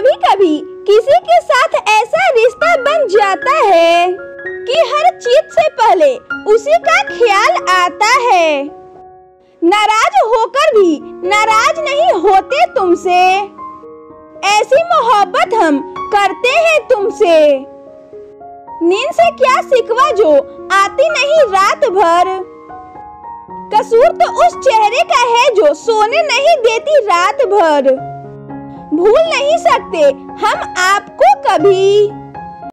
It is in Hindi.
कभी कभी किसी के साथ ऐसा रिश्ता बन जाता है कि हर चीज से पहले उसी का ख्याल आता है। नाराज होकर भी नाराज नहीं होते तुमसे, ऐसी मोहब्बत हम करते हैं तुमसे। नींद से क्या सिकवा जो आती नहीं रात भर, कसूर तो उस चेहरे का है जो सोने नहीं देती रात भर। भूल नहीं सकते हम आपको कभी।